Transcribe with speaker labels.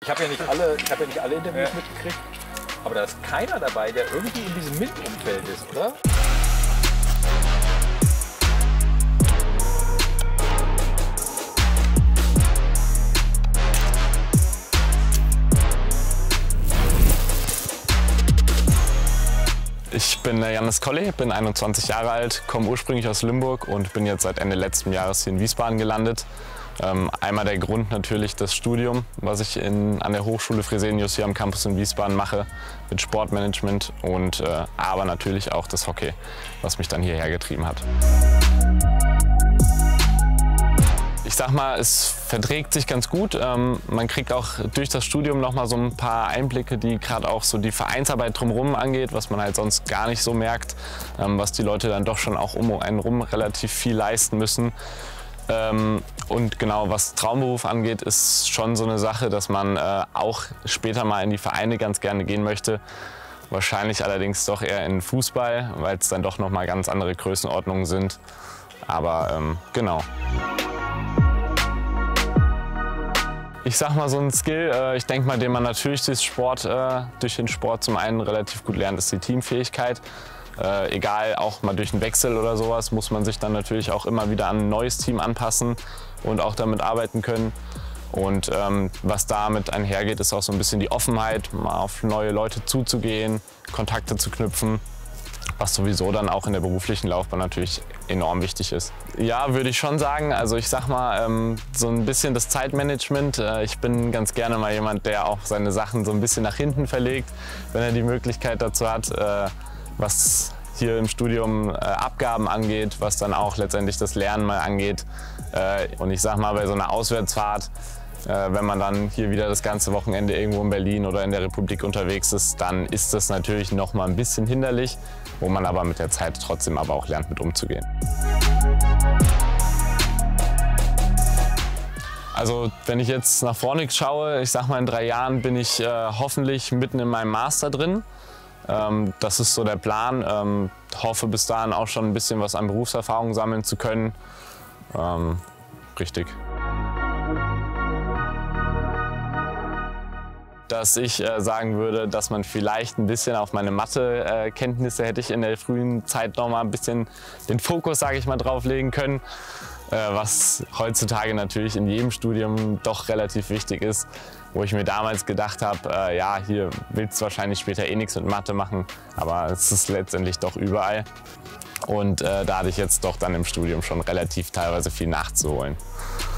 Speaker 1: Ich habe ja nicht alle Interviews mitgekriegt, aber da ist keiner dabei, der irgendwie in diesem MINT-Umfeld ist, oder?
Speaker 2: Ich bin Jannis Colli, bin 21 Jahre alt, komme ursprünglich aus Limburg und bin jetzt seit Ende letzten Jahres hier in Wiesbaden gelandet. Einmal der Grund natürlich das Studium, was ich an der Hochschule Fresenius hier am Campus in Wiesbaden mache, mit Sportmanagement und aber natürlich auch das Hockey, was mich dann hierher getrieben hat. Ich sag mal, es verträgt sich ganz gut. Man kriegt auch durch das Studium noch mal so ein paar Einblicke, die gerade auch so die Vereinsarbeit drumherum angeht, was man halt sonst gar nicht so merkt, was die Leute dann doch schon auch um einen rum relativ viel leisten müssen. Und genau, was Traumberuf angeht, ist schon so eine Sache, dass man auch später mal in die Vereine ganz gerne gehen möchte. Wahrscheinlich allerdings doch eher in Fußball, weil es dann doch noch mal ganz andere Größenordnungen sind. Aber genau. Ich sag mal, so ein Skill, ich denke mal, den man natürlich durch den Sport zum einen relativ gut lernt, ist die Teamfähigkeit. Egal, auch mal durch einen Wechsel oder sowas, muss man sich dann natürlich auch immer wieder an ein neues Team anpassen und auch damit arbeiten können. Und was damit einhergeht, ist auch so ein bisschen die Offenheit, mal auf neue Leute zuzugehen, Kontakte zu knüpfen, was sowieso dann auch in der beruflichen Laufbahn natürlich enorm wichtig ist. Ja, würde ich schon sagen. Also ich sag mal, so ein bisschen das Zeitmanagement. Ich bin ganz gerne mal jemand, der auch seine Sachen so ein bisschen nach hinten verlegt, wenn er die Möglichkeit dazu hat, was hier im Studium Abgaben angeht, was dann auch letztendlich das Lernen mal angeht. Und ich sag mal, bei so einer Auswärtsfahrt, wenn man dann hier wieder das ganze Wochenende irgendwo in Berlin oder in der Republik unterwegs ist, dann ist das natürlich noch mal ein bisschen hinderlich, wo man aber mit der Zeit trotzdem aber auch lernt, mit umzugehen. Also wenn ich jetzt nach vorne schaue, ich sag mal, in 3 Jahren bin ich hoffentlich mitten in meinem Master drin. Das ist so der Plan. Hoffe bis dahin auch schon ein bisschen was an Berufserfahrung sammeln zu können. Richtig. Dass ich sagen würde, dass man vielleicht ein bisschen auf meine Mathe-Kenntnisse hätte ich in der frühen Zeit noch mal ein bisschen den Fokus, sage ich mal, drauf legen können. Was heutzutage natürlich in jedem Studium doch relativ wichtig ist, wo ich mir damals gedacht habe, ja, hier willst du wahrscheinlich später eh nichts mit Mathe machen, aber es ist letztendlich doch überall. Und da hatte ich jetzt doch dann im Studium schon relativ teilweise viel nachzuholen.